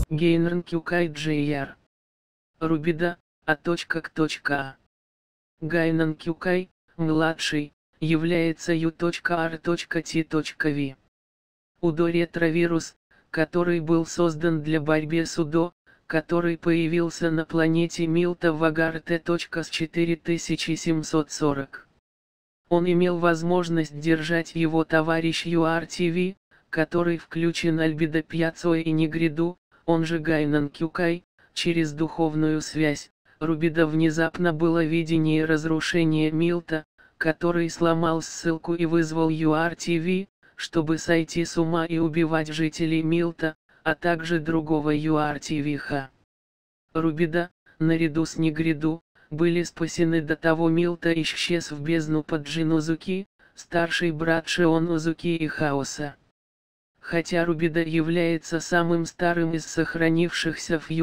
Гейнрн Кюкай Джейяр. Рубида, А. Гайнан Кюкай, младший, является Ю.Р.Т.В. Удо-ретровирус, который был создан для борьбы с УДО, который появился на планете Милта Вагар Т. с 4740. Он имел возможность держать его товарищ ЮРТВ, который включен Альбидо Пьяцой и Негриду, он же Гайнан Кюкай, через духовную связь. Рубида внезапно было видение разрушения Милта, который сломал ссылку и вызвал ЮРТВ, чтобы сойти с ума и убивать жителей Милта, а также другого ЮРТВ. Рубида, наряду с Негриду, были спасены до того Милта исчез в бездну под Джин Узуки, старший брат Шион Узуки и Хаоса. Хотя Рубида является самым старым из сохранившихся в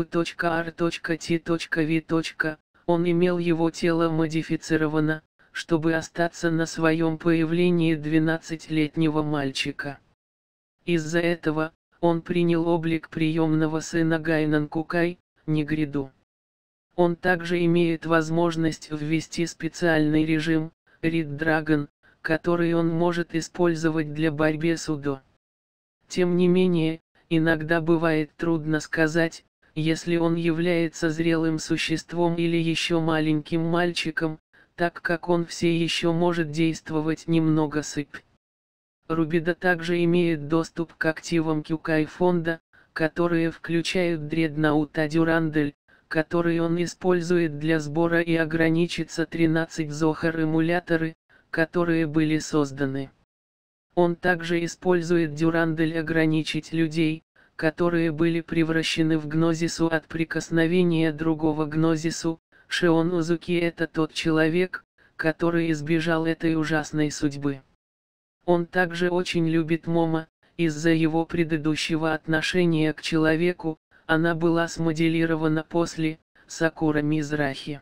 Ю.Р.Т.В. Он имел его тело модифицировано, чтобы остаться на своем появлении 12-летнего мальчика. Из-за этого, он принял облик приемного сына Гайнан Кюкай, Негриду. Он также имеет возможность ввести специальный режим, Рид Драгон, который он может использовать для борьбы с УДО. Тем не менее, иногда бывает трудно сказать, если он является зрелым существом или еще маленьким мальчиком, так как он все еще может действовать немного сыпь. Рубида также имеет доступ к активам Кюкай фонда, которые включают Дредноута Дюрандель, который он использует для сбора и ограничится 13 Зохар-эмуляторы, которые были созданы. Он также использует Дюрандель ограничить людей, которые были превращены в гнозису от прикосновения другого гнозису. Шион Узуки — это тот человек, который избежал этой ужасной судьбы. Он также очень любит Момо, из-за его предыдущего отношения к человеку, она была смоделирована после Сакура Мизрахи.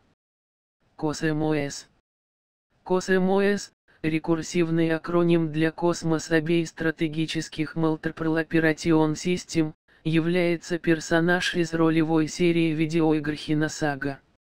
КОСМОС. КОСМОС – рекурсивный акроним для Cosmos Obey стратегических Multiple Operation System, является персонаж из ролевой серии видеоигр Хиносага.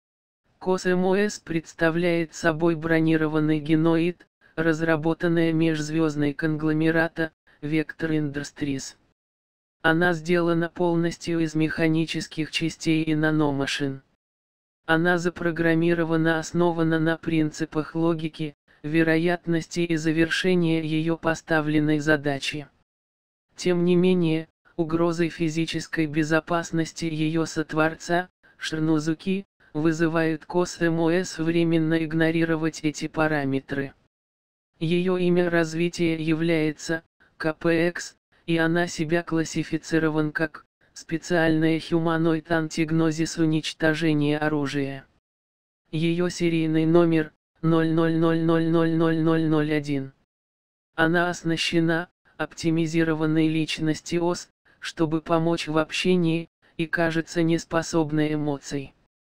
КОСМОС представляет собой бронированный геноид, разработанная межзвездной конгломерата Vector Industries. Она сделана полностью из механических частей и наномашин. Она основана на принципах логики, вероятности и завершения ее поставленной задачи. Тем не менее, угрозой физической безопасности ее сотворца, Шрнузуки, вызывают КОСМОС временно игнорировать эти параметры. Ее имя развития является КПХ, и она себя классифицирован как специальная Humanoid Antignosis уничтожение оружия. Ее серийный номер 00000001. Она оснащена оптимизированной личности ОС, чтобы помочь в общении, и кажется неспособной эмоций.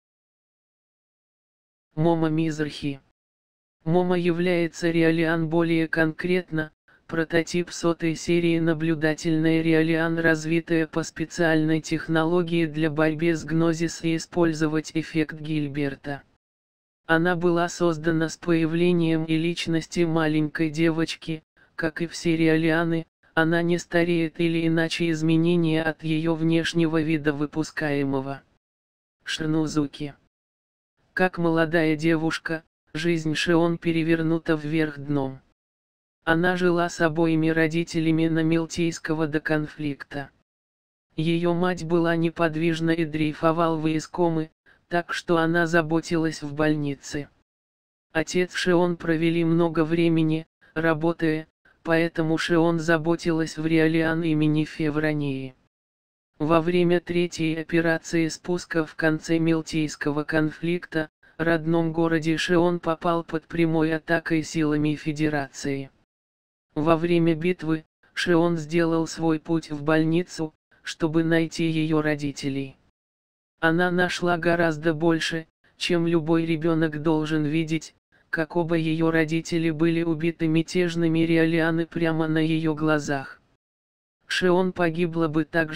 Момо Мизрахи. Момо является Реалиан, более конкретно, прототип 100-й серии наблюдательная Реалиан, развитая по специальной технологии для борьбы с Гнозис и использовать эффект Гильберта. Она была создана с появлением и личности маленькой девочки, как и все Реалианы, она не стареет или иначе изменения от ее внешнего вида выпускаемого. Шрнузуки. Как молодая девушка, жизнь Шион перевернута вверх дном. Она жила с обоими родителями на Милтийского до конфликта. Ее мать была неподвижна и дрейфовала из комы, так что она заботилась в больнице. Отец Шион провели много времени, работая, поэтому Шион заботилась в Реалиан имени Февронии. Во время третьей операции спуска в конце Милтийского конфликта, родном городе Шион попал под прямой атакой силами Федерации. Во время битвы, Шион сделал свой путь в больницу, чтобы найти ее родителей. Она нашла гораздо больше, чем любой ребенок должен видеть, как оба ее родители были убиты мятежными Реалианы прямо на ее глазах. Шион погибла бы так же,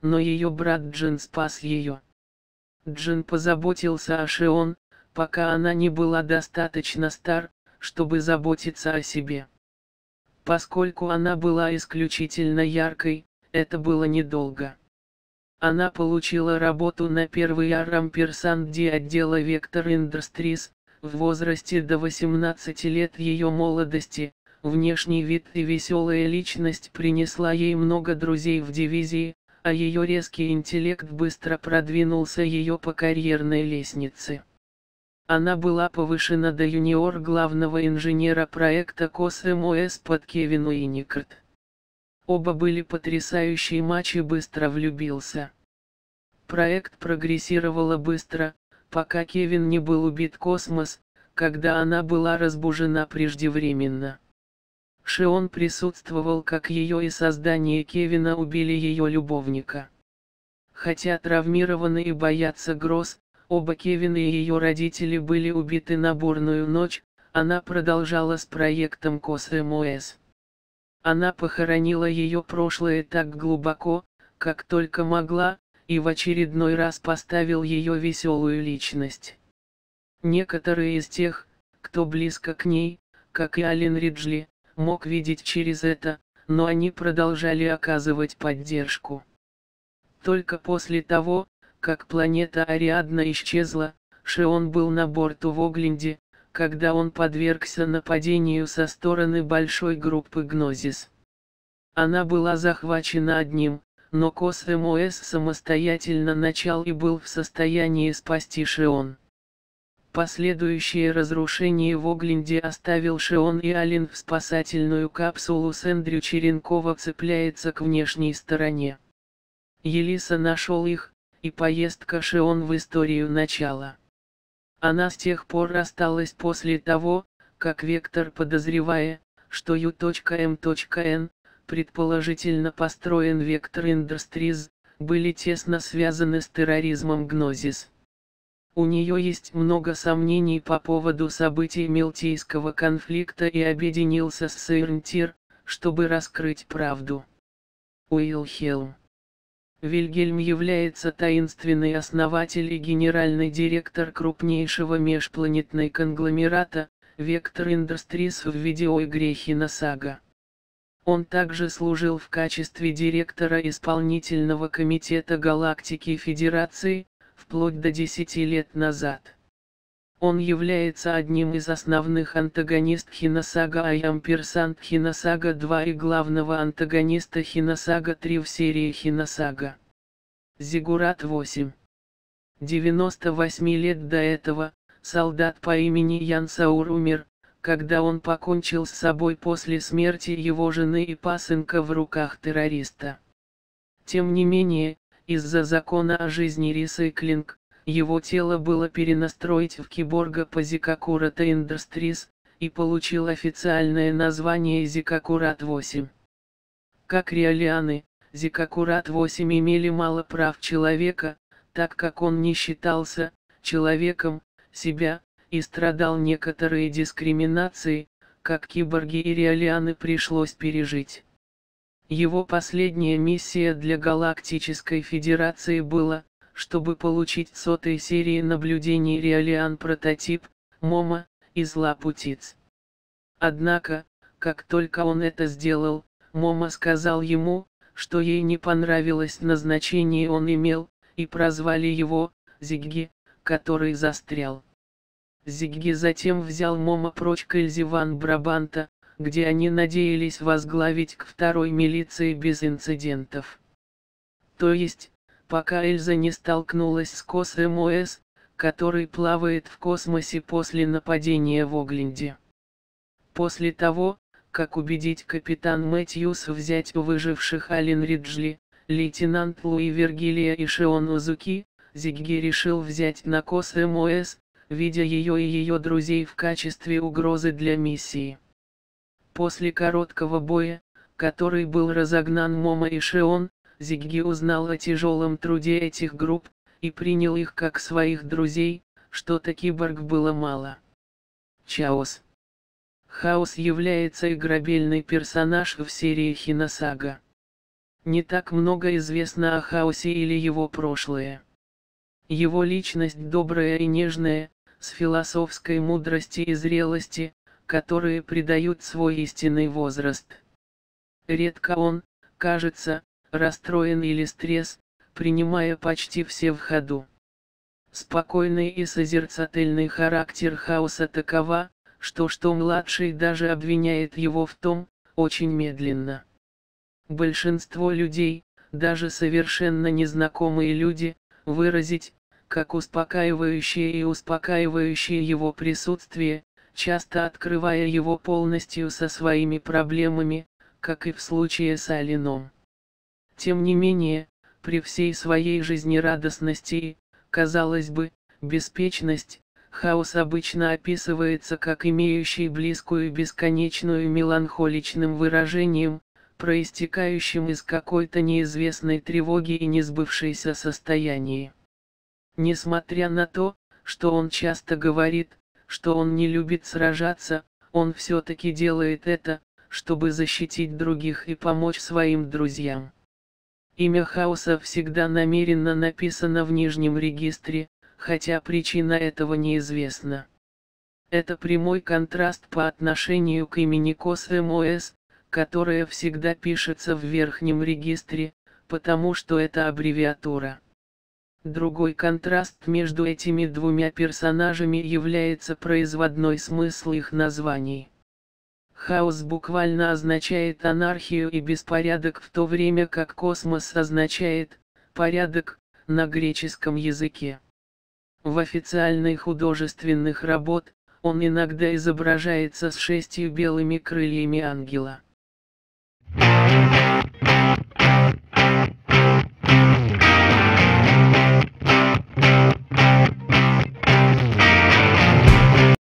но ее брат Джин спас ее. Джин позаботился о Шион, пока она не была достаточно стар, чтобы заботиться о себе. Поскольку она была исключительно яркой, это было недолго. Она получила работу на первый Рамперсанди отдела Vector Industries, в возрасте до 18 лет ее молодости. Внешний вид и веселая личность принесла ей много друзей в дивизии, а ее резкий интеллект быстро продвинулся ее по карьерной лестнице. Она была повышена до юниор главного инженера проекта COSMOS под Кевин Уинникарт. Оба были потрясающие матчи, быстро влюбился. Проект прогрессировала быстро, пока Кевин не был убит Космос, когда она была разбужена преждевременно. Шион присутствовал, как ее и создание Кевина убили ее любовника. Хотя травмированы и боятся гроз, оба Кевин и ее родители были убиты на бурную ночь, она продолжала с проектом COSMOS. Она похоронила ее прошлое так глубоко, как только могла, и в очередной раз поставил ее веселую личность. Некоторые из тех, кто близко к ней, как и Ален Риджли, мог видеть через это, но они продолжали оказывать поддержку. Только после того, как планета Ариадна исчезла, Шион был на борту в Огленде, когда он подвергся нападению со стороны большой группы Гнозис. Она была захвачена одним, но COSMOS самостоятельно начал и был в состоянии спасти Шион. Последующее разрушение в Огленде оставил Шион и Ален в спасательную капсулу с Эндрю Черенкова цепляется к внешней стороне. Елиса нашел их, и поездка Шион в историю начала. Она с тех пор рассталась после того, как Вектор, подозревая, что U.M.N, предположительно построен Vector Industries, были тесно связаны с терроризмом Гнозис. У нее есть много сомнений по поводу событий Мелтийского конфликта и объединился с Сейрнтир, чтобы раскрыть правду. Уилхельм Вильгельм является таинственный основатель и генеральный директор крупнейшего межпланетной конгломерата, Vector Industries в видеоигре Хиносага. Он также служил в качестве директора исполнительного комитета Галактики Федерации, вплоть до 10 лет назад. Он является одним из основных антагонист Хиносага Амперсанд Хиносага 2 и главного антагониста Хиносага 3 в серии Хиносага. Зиггурат 8. 98 лет до этого, солдат по имени Ян Саур умер, когда он покончил с собой после смерти его жены и пасынка в руках террориста. Тем не менее, из-за закона о жизни ресайклинг, его тело было перенастроить в киборга по Зикакурата Industries, и получил официальное название Зикакурат 8. Как реалианы, Зикакурат 8 имели мало прав человека, так как он не считался человеком, себя, и страдал некоторые дискриминации, как киборги и реалианы пришлось пережить. Его последняя миссия для Галактической Федерации была, чтобы получить 100-й серии наблюдений реалиан прототип, Мома, из лап птиц. Однако, как только он это сделал, Мома сказал ему, что ей не понравилось назначение он имел, и прозвали его Зигги, который застрял. Зигги затем взял Мома прочь к Эльзе ван Брабанта, где они надеялись возглавить к второй милиции без инцидентов. То есть, пока Эльза не столкнулась с COSMOS, который плавает в космосе после нападения в Огленде. После того, как убедить капитан Мэтьюс взять у выживших Ален Риджли, лейтенант Луи Вергилия и Шион Узуки, Зигги решил взять на COSMOS, видя ее и ее друзей в качестве угрозы для миссии. После короткого боя, который был разогнан Мома и Шион, Зигги узнал о тяжелом труде этих групп, и принял их как своих друзей, что-то киборг было мало. Чаос. Хаос является играбельный персонаж в серии Хиносага. Не так много известно о Хаусе или его прошлое. Его личность добрая и нежная, с философской мудростью и зрелости, которые придают свой истинный возраст. Редко он, кажется, расстроен или стресс, принимая почти все в ходу. Спокойный и созерцательный характер Хауса такова, что младший даже обвиняет его в том, очень медленно. Большинство людей, даже совершенно незнакомые люди, выразить, как успокаивающее и успокаивающее его присутствие, часто открывая его полностью со своими проблемами, как и в случае с Алином. Тем не менее, при всей своей жизнерадостности и, казалось бы, беспечность, Хаус обычно описывается как имеющий близкую бесконечную меланхоличным выражением, проистекающим из какой-то неизвестной тревоги и несбывшейся состояния. Несмотря на то, что он часто говорит, что он не любит сражаться, он все-таки делает это, чтобы защитить других и помочь своим друзьям. Имя Хауса всегда намеренно написано в нижнем регистре, хотя причина этого неизвестна. Это прямой контраст по отношению к имени Космос, которое всегда пишется в верхнем регистре, потому что это аббревиатура. Другой контраст между этими двумя персонажами является производной смысл их названий. Хаос буквально означает анархию и беспорядок, в то время как космос означает порядок на греческом языке. В официальных художественных работ он иногда изображается с 6 белыми крыльями ангела.